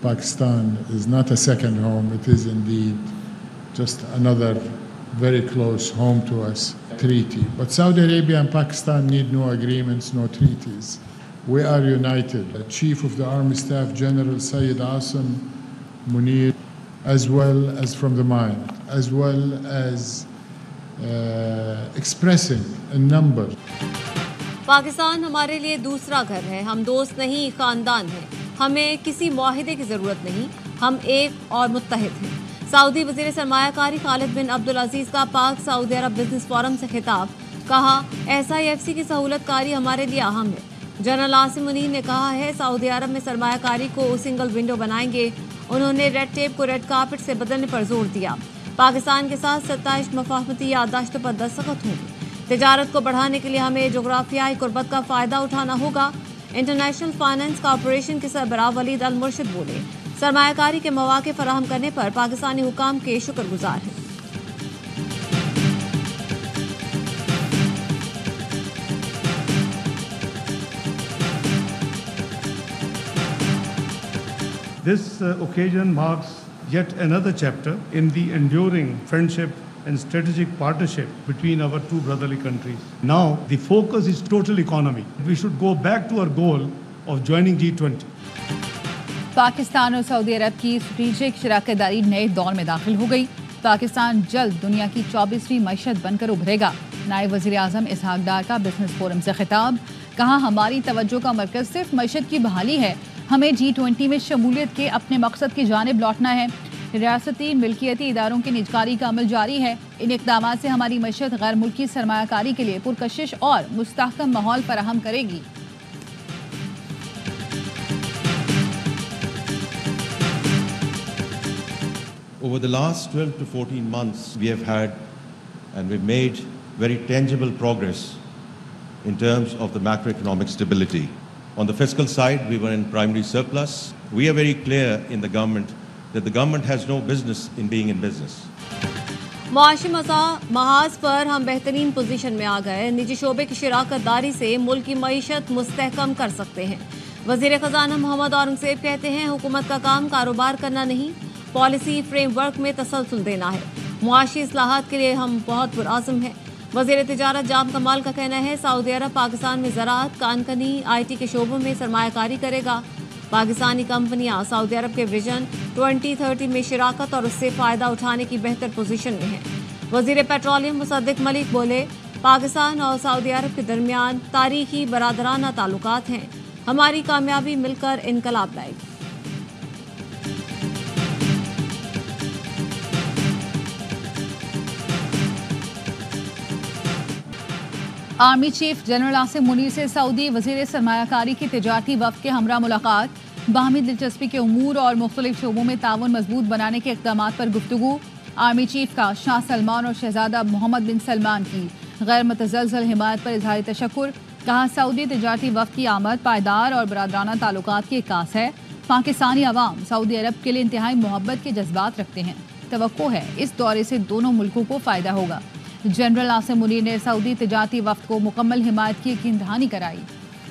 Pakistan is not a second home. It is indeed just another very close home to us treaty. But Saudi Arabia and Pakistan need no agreements, no treaties. We are united. The Chief of the Army Staff General Sayyid Asim Munir, as well as from the mind, as well as expressing a number. Pakistan ہمارے لیے دوسرا گھر ہے. ہم دوست نہیں خاندان ہیں. ہمیں کسی معاہدے کی ضرورت نہیں. ہم ایک اور متحد ہیں. سعودی وزیر سرمایہ کاری خالد بن عبدالعزیز کا پاک سعودی عرب بزنس فورم سے خطاب. کہا SIFC کی سہولت کاری ہمارے لیے اہم ہے. جنرل عاصم منیر نے کہا ہے سعودی عرب میں سرمایہ کاری کو سنگل ونڈو بنائیں گے. انہوں نے ریڈ ٹیپ کو ریڈ کارپٹ سے بدلنے پر زور دیا. پاکستان کے ساتھ 27 مفاہمتی یادداشتوں پر دستخط ہوں گے. تجارت کو بڑھانے کے لیے ہمیں جغرافیائی قربت کا فائدہ اٹھانا ہوگا. انٹرنیشنل فائنانس کارپوریشن کے سربراہ ولید المرشد بولے سرمایہ کاری کے مواقع فراہم کرنے پر پاکستانی حکام کے شکر گزار ہیں. This occasion marks yet another chapter in the enduring friendship and strategic partnership between our two brotherly countries. Now, the focus is total economy. We should go back to our goal of joining G20. Pakistan اور سعودی عرب کی strategic شراکت داری نئے دور میں داخل ہو گئی. پاکستان جلد دنیا کی 24ویں معیشت بن کر ابھرے گا. نائب وزیر اعظم اسحاق ڈار کا بزنس فورم سے خطاب. کہا ہماری توجہ کا مرکز صرف معیشت کی بحالی ہے. ہمیں G20 میں شمولیت کے اپنے مقصد کی جانب لوٹنا ہے. ریاستی ملکیتی اداروں کی نجکاری کا عمل جاری ہے. ان اقدامات سے ہماری معیشت غیر ملکی سرمایہ کاری کے لیے پرکشش اور مستحکم ماحول فراہم کرے گی. Over the last 12 to 14 months, we have had and we've made very tangible progress in terms of the macroeconomic stability. On the fiscal side, we were in primary surplus. We are very clear in the government that the government has no business in being in business. معاشی محاذ پر ہم بہترین position میں آ گئے. نجی شعبے کی شراکت داری سے ملک کی معیشت مستحکم کر سکتے ہیں. وزیر خزانہ محمد اورنگزیب کہتے ہیں حکومت کا کام کاروبار کرنا نہیں پالیسی فریم ورک میں تسلسل دینا ہے. معاشی اصلاحات کے لیے ہم بہت پرعزم ہیں. وزیر تجارت جام کمال کا کہنا ہے سعودی عرب پاکستان میں زراعت کان کنی IT کے شعبوں میں سرمایہ کاری کرے گا. پاکستانی کمپنیاں سعودی عرب کے ویژن 2030 میں شراکت اور اس سے فائدہ اٹھانے کی بہتر پوزیشن میں ہیں. وزیر پیٹرولیم مصدق ملک بولے پاکستان اور سعودی عرب کے درمیان تاریخی برادرانہ تعلقات ہیں. ہماری کامیابی مل کر انقلاب لائے گی. Army chief general Asim Munir Saudi سعودی وزیر سرمایہ کاری کی تجارتی وفد کے ہمراہ ملاقات. باہمی دلچسپی کے امور اور مختلف شعبوں میں تعاون مضبوط بنانے کے اقدامات پر گفتگو. آرمی چیف کا شاہ سلمان اور شہزادہ محمد بن سلمان کی غیر متزلزل حمایت پر اظہار تشکر. کہا سعودی تجارتی وفد کی آمد پائیدار اور برادرانہ تعلقات کی عکاس ہے. پاکستانی عوام سعودی عرب کے لیے انتہائی محبت کے جذبات رکھتے ہیں. توقع ہے اس دورے سے دونوں ملکوں کو فائدہ ہوگا. جنرل عاصم منیر نے سعودی تجارتی وفد کو مکمل حمایت کی یقین دہانی کرائی.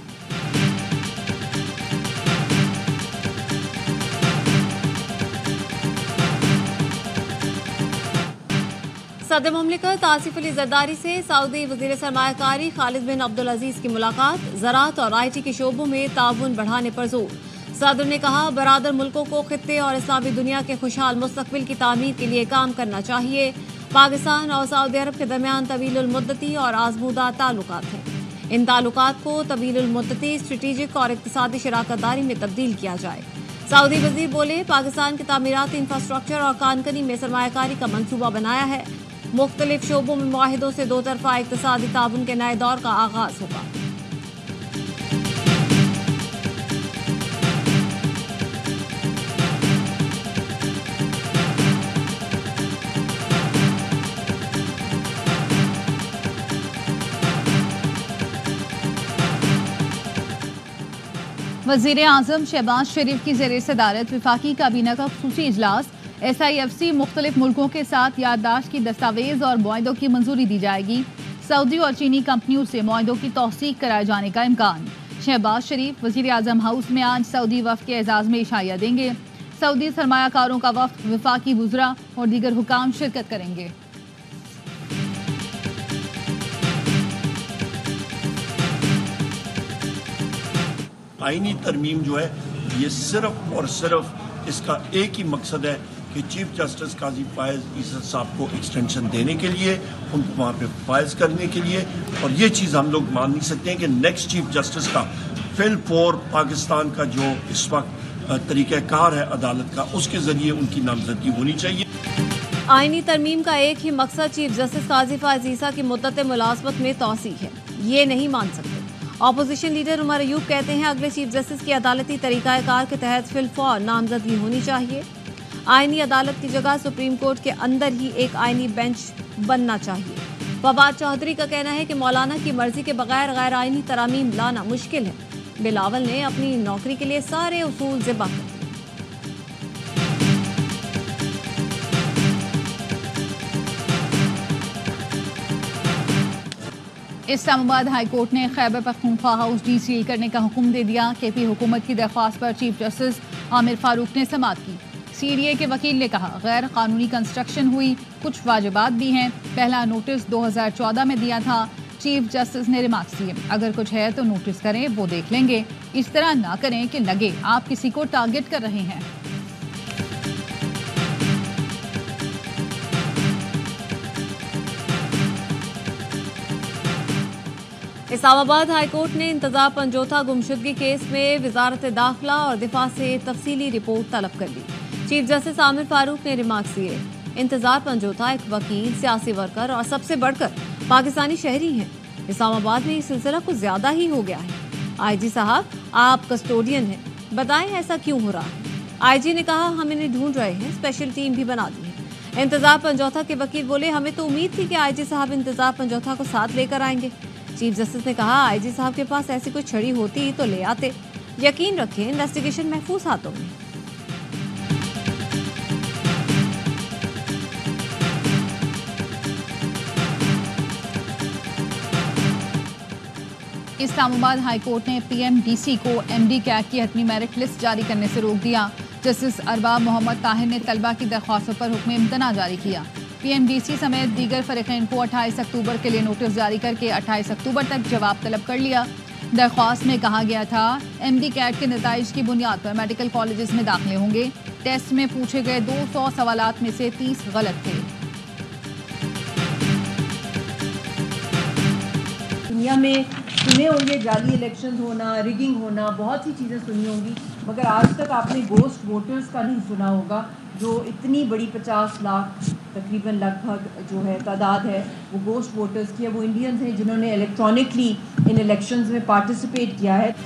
صدر مملکت آصف علی زرداری سے سعودی وزیر سرمایہ کاری خالد بن عبدالعزیز کی ملاقات. زراعت اور IT کے شعبوں میں تعاون بڑھانے پر زور. صدر نے کہا برادر ملکوں کو خطے اور اسلامی دنیا کے خوشحال مستقبل کی تعمیر کے لیے کام کرنا چاہیے. پاکستان اور سعودی عرب کے درمیان طویل المدتی اور آزمودہ تعلقات ہیں. ان تعلقات کو طویل المدتی اسٹریٹجک اور اقتصادی شراکت داری میں تبدیل کیا جائے. سعودی وزیر بولے پاکستان کے تعمیراتی انفراسٹرکچر اور کانکنی میں سرمایہ کاری کا منصوبہ بنایا ہے. مختلف شعبوں میں معاہدوں سے دو طرفہ اقتصادی تعاون کے نئے دور کا آغاز ہوگا. وزیر اعظم شہباز شریف کی زیر صدارت وفاقی کابینہ کا خصوصی اجلاس. SIFC مختلف ملکوں کے ساتھ یادداشت کی دستاویز اور معاہدوں کی منظوری دی جائے گی. سعودی اور چینی کمپنیوں سے معاہدوں کی توثیق کرائے جانے کا امکان. شہباز شریف وزیر اعظم ہاؤس میں آج سعودی وفد کے اعزاز میں عشائیہ دیں گے. سعودی سرمایہ کاروں کا وفد، وفاقی وزراء اور دیگر حکام شرکت کریں گے۔ آئینی ترمیم جو ہے یہ صرف اور صرف اس کا ایک ہی مقصد ہے کہ چیف جسٹس قاضی فائز عیسیٰ صاحب کو ایکسٹینشن دینے کے لیے، ان کو وہاں پہ فائز کرنے کے لیے، اور یہ چیز ہم لوگ مان نہیں سکتے ہیں کہ نیکسٹ چیف جسٹس کا فل فور پاکستان کا جو اس وقت طریقہ کار ہے عدالت کا، اس کے ذریعے ان کی نامزدگی ہونی چاہیے۔ آئینی ترمیم کا ایک ہی مقصد چیف جسٹس قاضی فائز عیسیٰ کی مدت ملازمت میں توسیع ہے، یہ نہیں مان سکتے۔ اپوزیشن لیڈر عمر ایوب کہتے ہیں اگلے چیف جسٹس کی عدالتی طریقہ کار کے تحت فی الفور نامزدگی ہونی چاہیے۔ آئینی عدالت کی جگہ سپریم کورٹ کے اندر ہی ایک آئینی بینچ بننا چاہیے۔ فواد چودھری کا کہنا ہے کہ مولانا کی مرضی کے بغیر غیر آئینی ترامیم لانا مشکل ہے۔ بلاول نے اپنی نوکری کے لیے سارے اصول ذبح کر دیے۔ اسلام آباد ہائی کورٹ نے Khyber Pakhtunkhwa house de seal کرنے کا حکم دے دیا۔ کے پی حکومت کی درخواست پر چیف جسٹس عامر فاروق نے سماعت کی۔ سی ڈی اے کے وکیل نے کہا غیر قانونی کنسٹرکشن ہوئی، کچھ واجبات بھی ہیں، پہلا نوٹس 2014 میں دیا تھا۔ چیف جسٹس نے ریمارکس دیے، اگر کچھ ہے تو نوٹس کریں، وہ دیکھ لیں گے، اس طرح نہ کریں کہ لگے آپ کسی کو ٹارگٹ کر رہے ہیں۔ اسلام آباد ہائی کورٹ نے انتظار پنجوتھا گمشدگی کیس میں وزارت داخلہ اور دفاع سے تفصیلی رپورٹ طلب کر لی۔ چیف جسٹس عامر فاروق نے ریمارکس دیے، انتظار پنجوتھا ایک وکیل، سیاسی ورکر اور سب سے بڑھ کر پاکستانی شہری ہیں۔ اسلام آباد میں یہ سلسلہ کچھ زیادہ ہی ہو گیا ہے۔ آئی جی صاحب آپ کسٹوڈین ہیں، بتائیں ایسا کیوں ہو رہا ہے؟ آئی جی نے کہا ہم انہیں ڈھونڈ رہے ہیں، اسپیشل ٹیم بھی بنا دی ہے۔ انتظار پنجوتھا کے وکیل بولے ہمیں تو امید تھی کہ آئی جی صاحب انتظار پنجوتھا کو ساتھ لے کر آئیں گے۔ چیف جسٹس نے کہا آئی جی صاحب کے پاس ایسی کوئی چھڑی ہوتی تو لے آتے۔ یقین رکھیں انویسٹیگیشن محفوظ ہاتھوں میں۔ اسلام آباد ہائی کورٹ نے پی ایم ڈی سی کو ایم ڈی کیٹ کی حتمی میرٹ لسٹ جاری کرنے سے روک دیا۔ جسٹس ارباب محمد طاہر نے طلبہ کی درخواستوں پر حکم امتناع جاری کیا۔ پی ایم ڈی سی سمیت دیگر فریقین کو 28 اکتوبر کے لیے نوٹس جاری کر کے 28 اکتوبر تک جواب طلب کر لیا۔ درخواست میں کہا گیا تھا ایم ڈی کیٹ کے نتائج کی بنیاد پر میڈیکل کالجز میں داخلے ہوں گے۔ ٹیسٹ میں پوچھے گئے 200 سوالات میں سے 30 غلط تھے۔ دنیا میں سنے ہوں گے جعلی الیکشن ہونا، ریگنگ ہونا، بہت سی چیزیں سنی ہوں گی، مگر آج تک آپ نے گوسٹ ووٹرز کا نہیں سنا ہوگا، جو اتنی بڑی 50 لاکھ تقریباً لگ بھگ جو ہے تعداد ہے وہ گوسٹ ووٹرز کی ہے۔ وہ انڈینز ہیں جنہوں نے الیکٹرانکلی ان الیکشنز میں پارٹیسپیٹ کیا ہے۔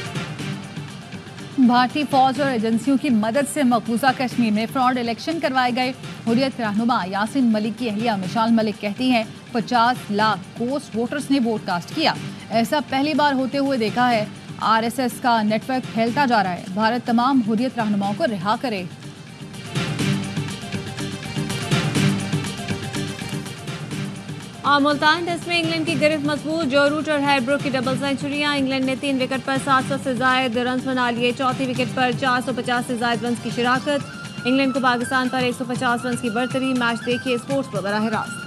بھارتی فوج اور ایجنسیوں کی مدد سے مقبوضہ کشمیر میں فراڈ الیکشن کروائے گئے۔ حریت رہنما یاسین ملک کی اہلیہ مشال ملک کہتی ہیں 50 لاکھ گوسٹ ووٹرز نے ووٹ کاسٹ کیا، ایسا پہلی بار ہوتے ہوئے دیکھا ہے۔ آر ایس ایس کا نیٹ ورک پھیلتا جا رہا ہے، بھارت تمام حریت رہنماؤں کو رہا کرے۔ اور ملتان ٹیسٹ میں انگلینڈ کی گرفت مضبوط، جو روٹ اور ہیڈبروک کی ڈبل سینچریاں، انگلینڈ نے 3 وکٹ پر 700 سے زائد رنز بنا لیے، چوتھی وکٹ پر 450 سے زائد رنز کی شراکت۔ انگلینڈ کو پاکستان پر 150 رنز کی برتری۔ میچ دیکھیے اسپورٹس پر براہ راست۔